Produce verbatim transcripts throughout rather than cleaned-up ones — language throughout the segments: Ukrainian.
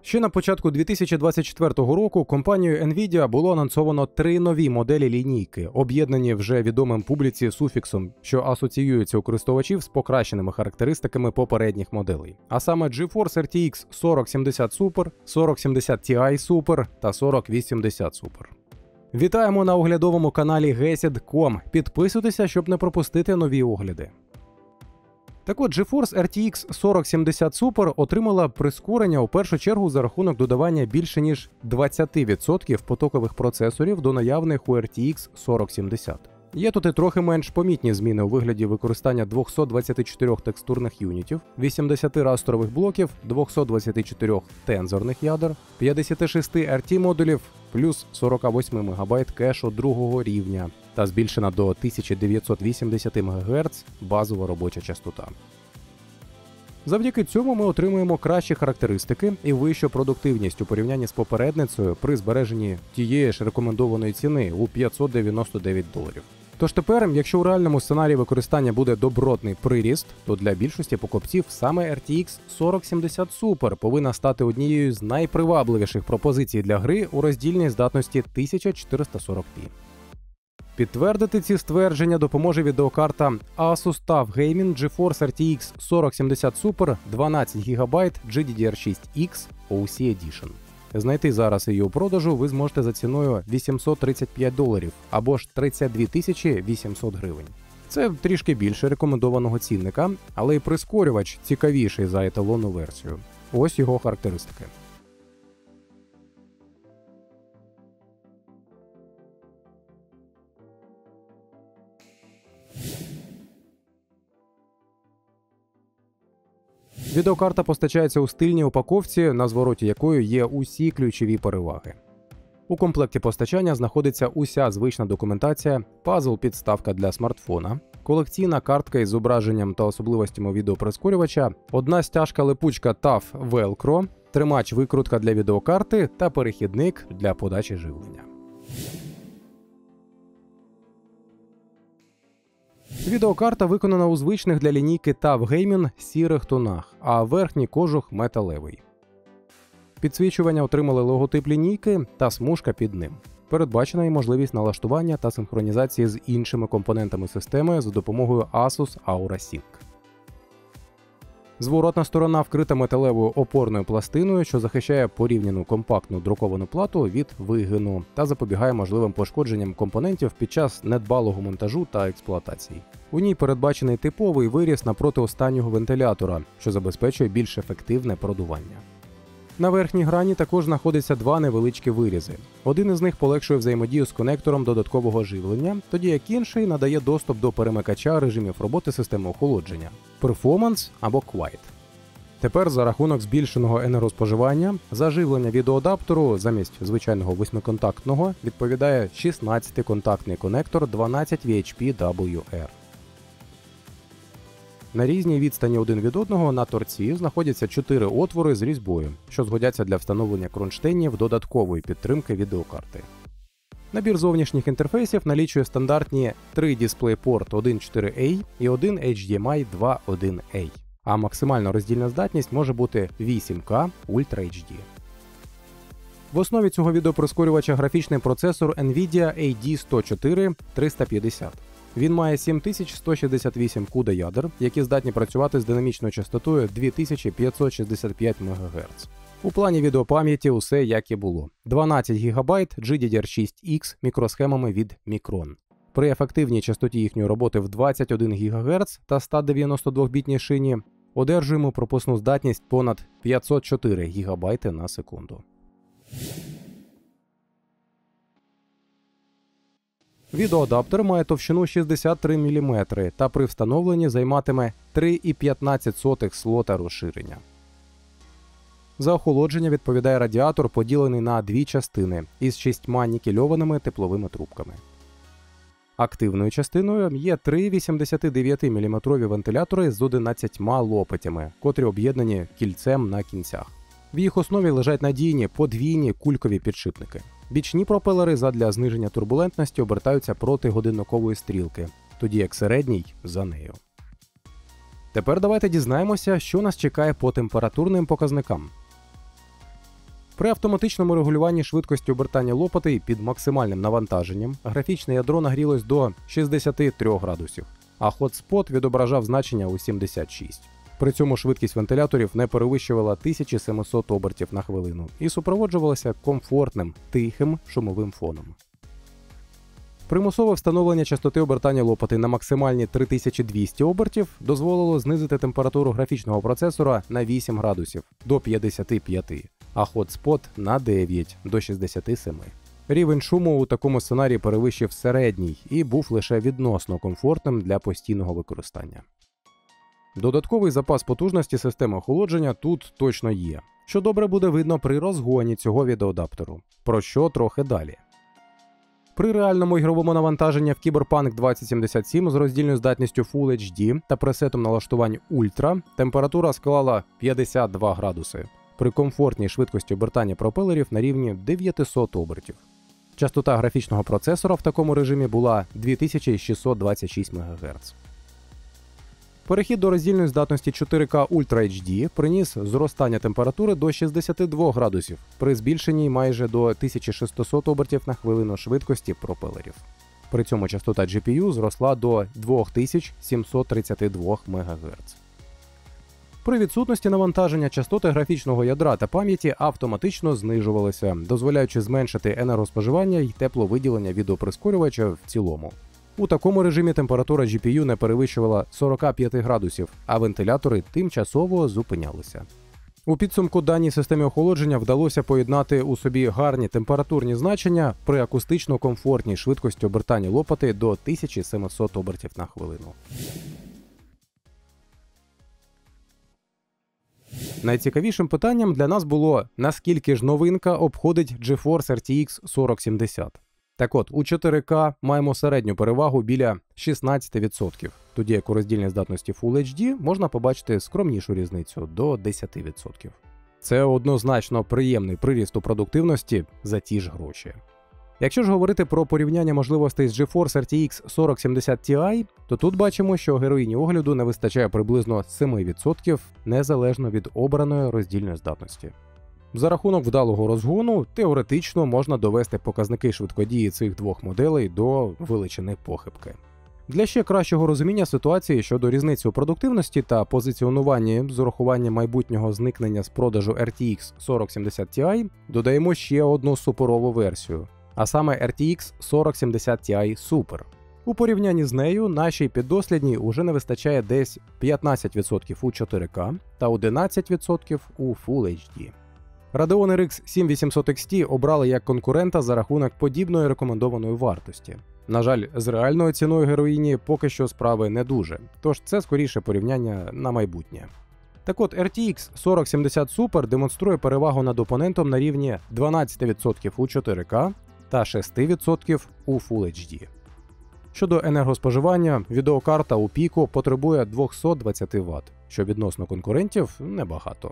Ще на початку дві тисячі двадцять четвертого року компанією Nvidia було анонсовано три нові моделі лінійки, об'єднані вже відомим публіці суфіксом, що асоціюється у користувачів з покращеними характеристиками попередніх моделей. А саме GeForce ар ті ікс сорок сімдесят Super, сорок сімдесят Ti Super та сорок вісімдесят Super. Вітаємо на оглядовому каналі гесід крапка ком. Підписуйтеся, щоб не пропустити нові огляди. Так от, GeForce ар ті ікс сорок сімдесят Super отримала прискорення у першу чергу за рахунок додавання більше ніж двадцять відсотків потокових процесорів до наявних у ар ті ікс сорок сімдесят. Є тут і трохи менш помітні зміни у вигляді використання двохсот двадцяти чотирьох текстурних юнітів, вісімдесяти растрових блоків, двохсот двадцяти чотирьох тензорних ядер, п'ятдесят шість ар ті модулів, плюс сорок вісім мегабайт кешу другого рівня та збільшена до тисяча дев'ятсот вісімдесят мегагерц базова робоча частота. Завдяки цьому ми отримуємо кращі характеристики і вищу продуктивність у порівнянні з попередницею при збереженні тієї ж рекомендованої ціни у п'ятсот дев'яносто дев'ять доларів. Тож тепер, якщо у реальному сценарії використання буде добротний приріст, то для більшості покупців саме ар ті ікс сорок сімдесят Super повинна стати однією з найпривабливіших пропозицій для гри у роздільній здатності тисяча чотириста сорок пі. Підтвердити ці ствердження допоможе відеокарта Asus TUF Gaming GeForce ар ті ікс сорок сімдесят Super дванадцять гігабайт джі ді ді ар шість ікс о сі Edition. Знайти зараз її у продажу ви зможете за ціною вісімсот тридцять п'ять доларів або ж тридцять дві тисячі вісімсот гривень. Це трішки більше рекомендованого цінника, але й прискорювач цікавіший за еталонну версію. Ось його характеристики. Відеокарта постачається у стильній упаковці, на звороті якої є усі ключові переваги. У комплекті постачання знаходиться уся звична документація, пазл-підставка для смартфона, колекційна картка із зображенням та особливостями відеоприскорювача, одна стяжка-липучка TUF Velcro, тримач-викрутка для відеокарти та перехідник для подачі живлення. Відеокарта виконана у звичних для лінійки TUF Gaming сірих тонах, а верхній кожух металевий. Підсвічування отримали логотип лінійки та смужка під ним. Передбачена і можливість налаштування та синхронізації з іншими компонентами системи за допомогою Asus Aura Sync. Зворотна сторона вкрита металевою опорною пластиною, що захищає порівняну компактну друковану плату від вигину та запобігає можливим пошкодженням компонентів під час недбалого монтажу та експлуатації. У ній передбачений типовий виріз напроти останнього вентилятора, що забезпечує більш ефективне продування. На верхній грані також знаходяться два невеличкі вирізи. Один із них полегшує взаємодію з конектором додаткового живлення, тоді як інший надає доступ до перемикача режимів роботи системи охолодження – Performance або Quiet. Тепер за рахунок збільшеного енергоспоживання за живлення відеоадаптеру замість звичайного восьмиконтактного відповідає шістнадцятиконтактний конектор дванадцять ві ейч пі дабл ю ар. На різній відстані один від одного на торці знаходяться чотири отвори з різьбою, що згодяться для встановлення кронштейнів додаткової підтримки відеокарти. Набір зовнішніх інтерфейсів налічує стандартні три DisplayPort один точка чотири ей і один ейч ді ем ай два точка один ей, а максимальна роздільна здатність може бути вісім ка Ultra ейч ді. В основі цього відеопроскорювача графічний процесор Nvidia ей ді сто чотири триста п'ятдесят. Він має сім тисяч сто шістдесят вісім куда ядер, які здатні працювати з динамічною частотою дві тисячі п'ятсот шістдесят п'ять мегагерц. У плані відеопам'яті усе як і було. дванадцять гігабайт джі ді ді ар шість ікс мікросхемами від Micron. При ефективній частоті їхньої роботи в двадцять один гігагерц та ста дев'яносто двохбітній шині одержуємо пропускну здатність понад п'ятсот чотири гігабайти на секунду. Відеоадаптер має товщину шістдесят три міліметри та при встановленні займатиме три цілих п'ятнадцять сотих слота розширення. За охолодження відповідає радіатор, поділений на дві частини із шістьма нікельованими тепловими трубками. Активною частиною є три вісімдесятидев'ятиміліметрові вентилятори з одинадцятьма лопатями, котрі об'єднані кільцем на кінцях. В їх основі лежать надійні подвійні кулькові підшипники. Бічні пропелери задля зниження турбулентності обертаються проти годинникової стрілки, тоді як середній – за нею. Тепер давайте дізнаємося, що нас чекає по температурним показникам. При автоматичному регулюванні швидкості обертання лопати під максимальним навантаженням графічне ядро нагрілось до шістдесят три градусів, а хотспот відображав значення у сімдесят шість. При цьому швидкість вентиляторів не перевищувала тисячу сімсот обертів на хвилину і супроводжувалася комфортним, тихим шумовим фоном. Примусове встановлення частоти обертання лопати на максимальні три тисячі двісті обертів дозволило знизити температуру графічного процесора на вісім градусів до п'ятдесят п'ять, а хотспот на дев'ять до шістдесят сім. Рівень шуму у такому сценарії перевищив середній і був лише відносно комфортним для постійного використання. Додатковий запас потужності системи охолодження тут точно є, що добре буде видно при розгоні цього відеоадаптеру, про що трохи далі. При реальному ігровому навантаженні в Cyberpunk двадцять сімдесят сім з роздільною здатністю Full ейч ді та пресетом налаштувань Ultra температура склала п'ятдесят два градуси, при комфортній швидкості обертання пропелерів на рівні дев'ятсот обертів. Частота графічного процесора в такому режимі була дві тисячі шістсот двадцять шість мегагерц. Перехід до роздільної здатності чотири ка Ultra ейч ді приніс зростання температури до шістдесят два градусів при збільшенні майже до тисячі шістсот обертів на хвилину швидкості пропелерів. При цьому частота джі пі ю зросла до дві тисячі сімсот тридцять два мегагерц. При відсутності навантаження частоти графічного ядра та пам'яті автоматично знижувалися, дозволяючи зменшити енергоспоживання і тепловиділення відеоприскорювача в цілому. У такому режимі температура джі пі ю не перевищувала сорок п'ять градусів, а вентилятори тимчасово зупинялися. У підсумку даній системі охолодження вдалося поєднати у собі гарні температурні значення при акустично комфортній швидкості обертання лопати до тисячі сімсот обертів на хвилину. Найцікавішим питанням для нас було, наскільки ж новинка обходить GeForce ар ті ікс сорок сімдесят. Так от, у чотири ка маємо середню перевагу біля шістнадцять відсотків, тоді як у роздільній здатності Full ейч ді можна побачити скромнішу різницю до десять відсотків. Це однозначно приємний приріст у продуктивності за ті ж гроші. Якщо ж говорити про порівняння можливостей з GeForce ар ті ікс сорок сімдесят Ti, то тут бачимо, що героїні огляду не вистачає приблизно сім відсотків незалежно від обраної роздільної здатності. За рахунок вдалого розгону, теоретично можна довести показники швидкодії цих двох моделей до величини похибки. Для ще кращого розуміння ситуації щодо різниці у продуктивності та позиціонуванні з урахуванням майбутнього зникнення з продажу ар ті ікс сорок сімдесят Ti додаємо ще одну суперову версію, а саме ар ті ікс сорок сімдесят Ti Super. У порівнянні з нею нашій піддослідній уже не вистачає десь п'ятнадцять відсотків у чотири ка та одинадцять відсотків у Full ейч ді. Radeon ар ікс сім вісімсот ікс ті обрали як конкурента за рахунок подібної рекомендованої вартості. На жаль, з реальною ціною героїні поки що справи не дуже, тож це скоріше порівняння на майбутнє. Так от, ар ті ікс сорок сімдесят Super демонструє перевагу над опонентом на рівні дванадцять відсотків у чотири ка та шість відсотків у Full ейч ді. Щодо енергоспоживання, відеокарта у піку потребує двісті двадцять ватт, що відносно конкурентів небагато.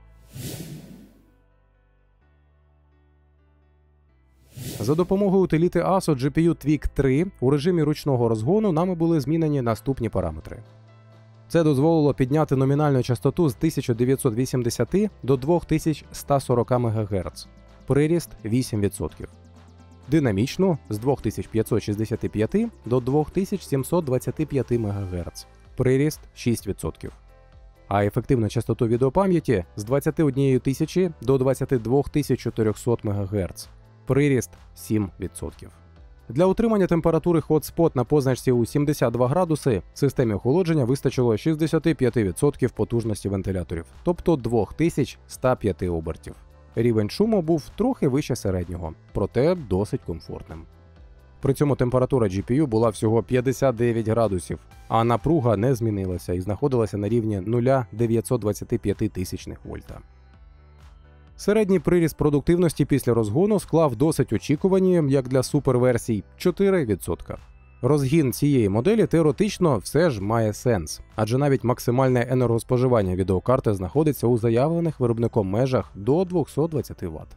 За допомогою утиліти асо джі пі ю Tweak три у режимі ручного розгону нами були змінені наступні параметри. Це дозволило підняти номінальну частоту з тисяча дев'ятсот вісімдесят до дві тисячі сто сорок мегагерц, приріст вісім відсотків. Динамічну з дві тисячі п'ятсот шістдесят п'ять до дві тисячі сімсот двадцять п'ять мегагерц, приріст шість відсотків. А ефективну частоту відеопам'яті з двадцять однієї тисячі до двадцять дві тисячі чотириста мегагерц, приріст сім відсотків. Для утримання температури Hotspot на позначці у сімдесят два градуси системі охолодження вистачило шістдесят п'ять відсотків потужності вентиляторів, тобто дві тисячі сто п'ять обертів. Рівень шуму був трохи вище середнього, проте досить комфортним. При цьому температура джі пі ю була всього п'ятдесят дев'ять градусів, а напруга не змінилася і знаходилася на рівні нуль цілих дев'ятсот двадцять п'ять тисячних вольта. Середній приріст продуктивності після розгону склав досить очікувані, як для суперверсій, чотири відсотки. Розгін цієї моделі теоретично все ж має сенс, адже навіть максимальне енергоспоживання відеокарти знаходиться у заявлених виробником межах до двісті двадцять ватт.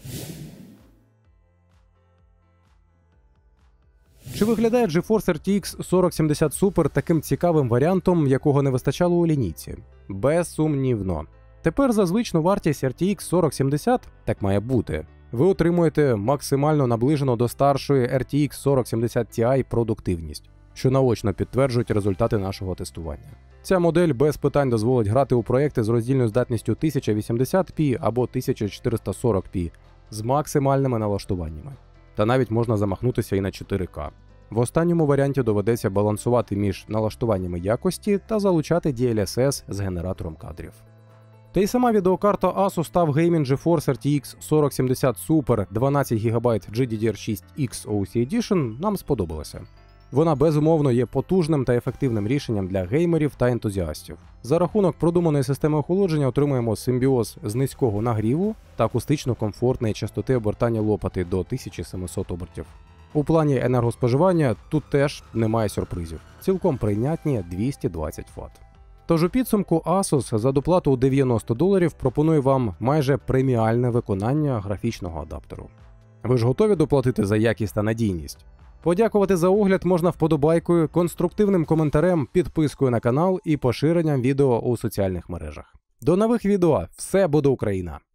Чи виглядає GeForce ар ті ікс сорок сімдесят Super таким цікавим варіантом, якого не вистачало у лінійці? Безсумнівно. Тепер за звичну вартість ар ті ікс сорок сімдесят, так має бути, ви отримуєте максимально наближену до старшої ар ті ікс сорок сімдесят Ти продуктивність, що наочно підтверджують результати нашого тестування. Ця модель без питань дозволить грати у проекти з роздільною здатністю тисяча вісімдесят пі або тисяча чотириста сорок пі з максимальними налаштуваннями. Та навіть можна замахнутися і на чотири ка. В останньому варіанті доведеться балансувати між налаштуваннями якості та залучати ді ел ес ес з генератором кадрів. Та й сама відеокарта Asus TUF Gaming GeForce ар ті ікс сорок сімдесят Super дванадцять гігабайт джі ді ді ар шість ікс о сі Edition нам сподобалася. Вона безумовно є потужним та ефективним рішенням для геймерів та ентузіастів. За рахунок продуманої системи охолодження отримуємо симбіоз з низького нагріву та акустично комфортної частоти обертання лопати до тисяча сімсот обертів. У плані енергоспоживання тут теж немає сюрпризів. Цілком прийнятні двісті двадцять ватт. Тож у підсумку Asus за доплату у дев'яносто доларів пропонує вам майже преміальне виконання графічного адаптеру. Ви ж готові доплатити за якість та надійність? Подякувати за огляд можна вподобайкою, конструктивним коментарем, підпискою на канал і поширенням відео у соціальних мережах. До нових відео! Все буде Україна!